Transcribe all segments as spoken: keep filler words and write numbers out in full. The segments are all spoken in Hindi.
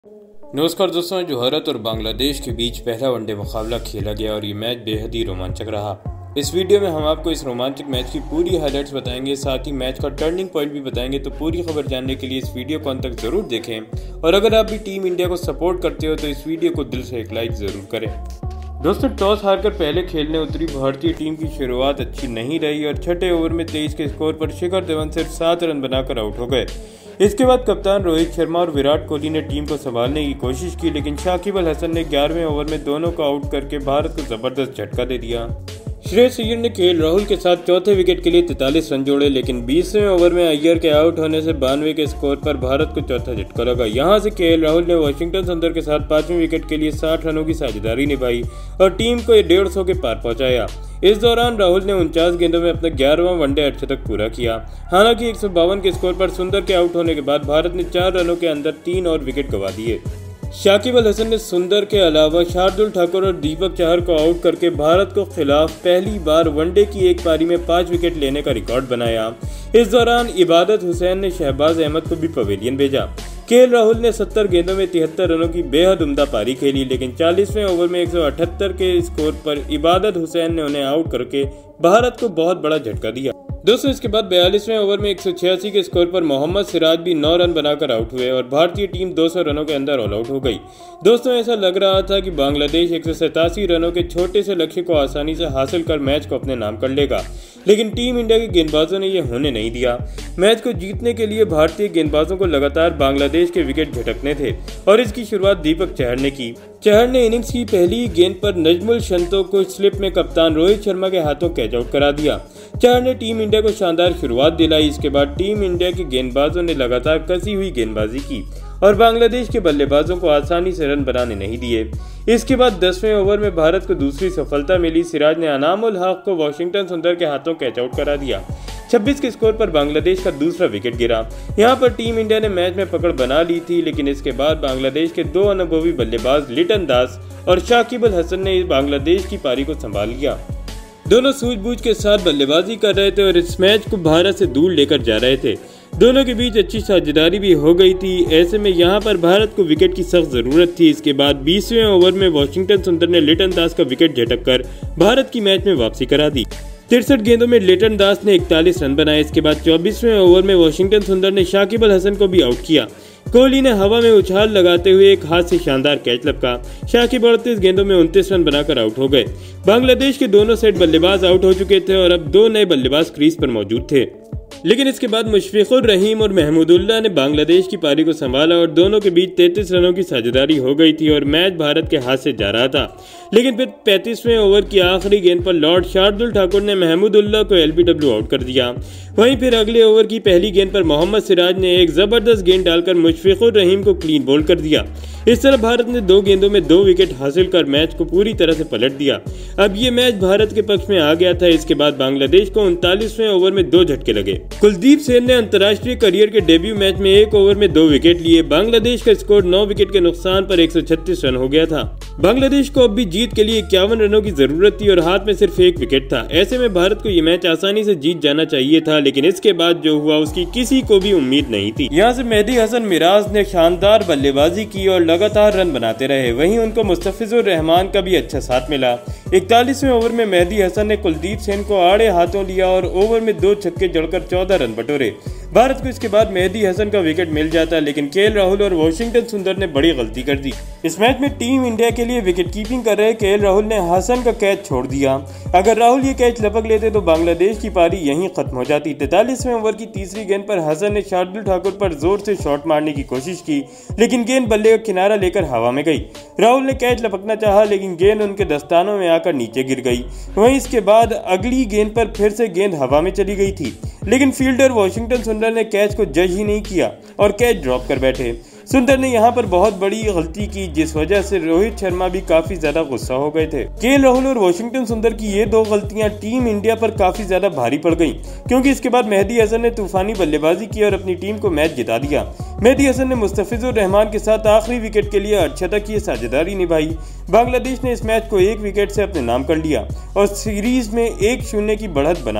नमस्कार दोस्तों, जोहरत और बांग्लादेश के बीच पहला वनडे मुकाबला खेला गया और ये मैच बेहद ही रोमांचक रहा। इस वीडियो में हम आपको इस रोमांचक मैच की पूरी हाइलाइट्स बताएंगे, साथ ही मैच का टर्निंग पॉइंट भी बताएंगे। तो पूरी खबर जानने के लिए इस वीडियो को अंत तक जरूर देखें और अगर आप भी टीम इंडिया को सपोर्ट करते हो तो इस वीडियो को दिल से एक लाइक जरूर करें। दोस्तों, टॉस हारकर पहले खेलने उतरी भारतीय टीम की शुरुआत अच्छी नहीं रही और छठे ओवर में तेईस के स्कोर पर शिखर धवन सिर्फ सात रन बनाकर आउट हो गए। इसके बाद कप्तान रोहित शर्मा और विराट कोहली ने टीम को संभालने की कोशिश की, लेकिन शाकिब अल हसन ने ग्यारहवें ओवर में दोनों को आउट करके भारत को जबरदस्त झटका दे दिया। श्रेयस अय्यर ने केएल राहुल के साथ चौथे विकेट के लिए तैंतालीस रन जोड़े, लेकिन बीसवें ओवर में अय्यर के आउट होने से बानवे के स्कोर पर भारत को चौथा झटका लगा। यहां से केएल राहुल ने वाशिंगटन सुंदर के साथ पांचवें विकेट के लिए साठ रनों की साझेदारी निभाई और टीम को डेढ़ सौ के पार पहुंचाया। इस दौरान राहुल ने उनचास गेंदों में अपना ग्यारहवां वनडे अर्धशतक पूरा किया। हालांकि एक सौ बावन के स्कोर पर सुंदर के आउट होने के बाद भारत ने चार रनों के अंदर तीन और विकेट गंवा दिए। शाकिब अल हसन ने सुंदर के अलावा शार्दुल ठाकुर और दीपक चाहर को आउट करके भारत को खिलाफ पहली बार वनडे की एक पारी में पांच विकेट लेने का रिकॉर्ड बनाया। इस दौरान इबादत हुसैन ने शहबाज अहमद को भी पवेलियन भेजा। केएल राहुल ने सत्तर गेंदों में तिहत्तर रनों की बेहद उम्दा पारी खेली, लेकिन चालीसवें ओवर में एक सौ अठहत्तर के स्कोर पर इबादत हुसैन ने उन्हें आउट करके भारत को बहुत बड़ा झटका दिया। दोस्तों, इसके बाद बयालीसवें ओवर में एक सौ छियासी के स्कोर पर मोहम्मद सिराज भी नौ रन बनाकर आउट हुए और भारतीय टीम दो सौ रनों के अंदर ऑल आउट हो गई। दोस्तों, ऐसा लग रहा था कि बांग्लादेश एक सौ सतासी रनों के छोटे से लक्ष्य को आसानी से हासिल कर मैच को अपने नाम कर लेगा, लेकिन टीम इंडिया के गेंदबाजों ने यह होने नहीं दिया। मैच को जीतने के लिए भारतीय गेंदबाजों को लगातार बांग्लादेश के विकेट झटकने थे और इसकी शुरुआत दीपक चहर ने की। चहर ने इनिंग्स की पहली गेंद पर नजमुल शंतो को स्लिप में कप्तान रोहित शर्मा के हाथों कैच आउट करा दिया। चहर ने टीम इंडिया को शानदार शुरुआत दिलाई। इसके बाद टीम इंडिया के गेंदबाजों ने लगातार कसी हुई गेंदबाजी की और बांग्लादेश के बल्लेबाजों को आसानी से रन बनाने नहीं दिए। इसके बाद दसवें ओवर में भारत को दूसरी सफलता मिली। सिराज ने अनामुल हक को वाशिंगटन सुंदर के हाथों कैच आउट करा दिया। छब्बीस के स्कोर पर बांग्लादेश का दूसरा विकेट गिरा। यहां पर टीम इंडिया ने मैच में पकड़ बना ली थी, लेकिन इसके बाद बांग्लादेश के दो अनुभवी बल्लेबाज लिटन दास और शाकिब अल हसन ने बांग्लादेश की पारी को संभाल लिया। दोनों सूझबूझ के साथ बल्लेबाजी कर रहे थे और इस मैच को भारत से दूर लेकर जा रहे थे। दोनों के बीच अच्छी साझेदारी भी हो गई थी। ऐसे में यहां पर भारत को विकेट की सख्त जरूरत थी। इसके बाद बीसवें ओवर में वाशिंगटन सुंदर ने लिटन दास का विकेट झटक कर भारत की मैच में वापसी करा दी। तिरसठ गेंदों में लिटन दास ने इकतालीस रन बनाए। इसके बाद चौबीसवें ओवर में वाशिंगटन सुंदर ने शाकिब अल हसन को भी आउट किया। कोहली ने हवा में उछाल लगाते हुए एक हाथ से शानदार कैच लपका। शाकिब अड़तीस गेंदों में उनतीस रन बनाकर आउट हो गए। बांग्लादेश के दोनों सेट बल्लेबाज आउट हो चुके थे और अब दो नए बल्लेबाज क्रीज पर मौजूद थे, लेकिन इसके बाद मुशफिकुर रहीम और महमूदुल्लाह ने बांग्लादेश की पारी को संभाला और दोनों के बीच तैंतीस रनों की साझेदारी हो गई थी और मैच भारत के हाथ से जा रहा था। लेकिन फिर पैंतीसवें ओवर की आखिरी गेंद पर लॉर्ड शार्दुल ठाकुर ने महमूदुल्लाह को एलबीडब्ल्यू आउट कर दिया। वहीं फिर अगले ओवर की पहली गेंद पर मोहम्मद सिराज ने एक जबरदस्त गेंद डालकर मुशफिकुर रहीम को क्लीन बोल्ड कर दिया। इस तरह भारत ने दो गेंदों में दो विकेट हासिल कर मैच को पूरी तरह से पलट दिया। अब ये मैच भारत के पक्ष में आ गया था। इसके बाद बांग्लादेश को उनतालीसवें ओवर में दो झटके लगे। कुलदीप सेन ने अंतर्राष्ट्रीय करियर के डेब्यू मैच में एक ओवर में दो विकेट लिए। बांग्लादेश का स्कोर नौ विकेट के नुकसान पर एक सौ छत्तीस रन हो गया था। बांग्लादेश को अब भी जीत के लिए इक्यावन रनों की जरूरत थी और हाथ में सिर्फ एक विकेट था। ऐसे में भारत को ये मैच आसानी से जीत जाना चाहिए था, लेकिन इसके बाद जो हुआ उसकी किसी को भी उम्मीद नहीं थी। यहाँ से मेहदी हसन मिराज ने शानदार बल्लेबाजी की और लगातार रन बनाते रहे। वहीं उनको मुस्तफिजुर रहमान का भी अच्छा साथ मिला। इकतालीसवें ओवर में मेहदी हसन ने कुलदीप सेन को आड़े हाथों लिया और ओवर में दो छक्के जड़कर चौदह रन बटोरे। भारत को इसके बाद मेहदी हसन का विकेट मिल जाता, लेकिन केएल राहुल और वाशिंगटन सुंदर ने बड़ी गलती कर दी। इस मैच में टीम इंडिया के लिए विकेट कीपिंग कर रहे केएल राहुल ने हसन का कैच छोड़ दिया। अगर राहुल ये कैच लपक लेते तो बांग्लादेश की पारी यहीं खत्म हो जाती। तैंतालीसवें ओवर की तीसरी गेंद पर हसन ने शार्दुल ठाकुर पर जोर से शॉट मारने की कोशिश की, लेकिन गेंद बल्ले का किनारा लेकर हवा में गई। राहुल ने कैच लपकना चाहा, लेकिन गेंद उनके दस्तानों में आकर नीचे गिर गई। वहीं इसके बाद अगली गेंद पर फिर से गेंद हवा में चली गई थी, लेकिन फील्डर वाशिंगटन सुंदर ने कैच को जज ही नहीं किया और कैच ड्रॉप कर बैठे। सुंदर ने यहां पर बहुत बड़ी गलती की, जिस वजह से रोहित शर्मा भी काफी ज्यादा गुस्सा हो गए थे। केएल राहुल और वाशिंगटन सुंदर की ये दो गलतियां टीम इंडिया पर काफी ज्यादा भारी पड़ गईं, क्योंकि इसके बाद मेहदी हसन ने तूफानी बल्लेबाजी की और अपनी टीम को मैच जिता दिया। मेहदी हसन ने मुस्तफिजुर रहमान के साथ आखिरी विकेट के लिए अर्धशतक की साझेदारी निभाई। बांग्लादेश ने इस मैच को एक विकेट से अपने नाम कर लिया और सीरीज में एक शून्य की बढ़त बना ली।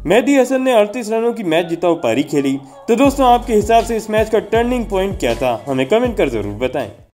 मेहदी हसन ने अड़तीस रनों की मैच जिताऊ पारी खेली। तो दोस्तों आपके हिसाब से इस मैच का टर्निंग पॉइंट क्या था, हमें कमेंट कर जरूर बताएं।